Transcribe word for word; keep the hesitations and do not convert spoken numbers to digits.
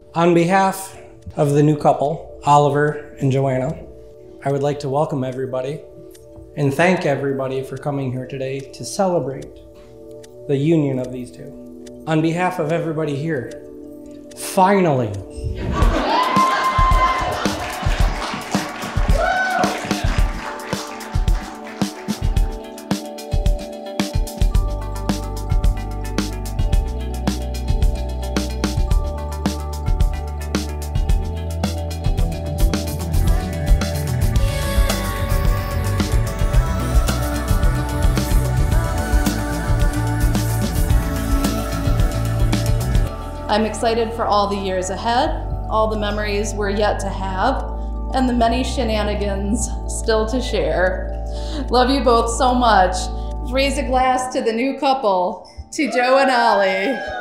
On behalf of the new couple, Oliver and Joanna, I would like to welcome everybody and thank everybody for coming here today to celebrate the union of these two. On behalf of everybody here, finally, I'm excited for all the years ahead, all the memories we're yet to have, and the many shenanigans still to share. Love you both so much. Raise a glass to the new couple, to Joe and Ollie.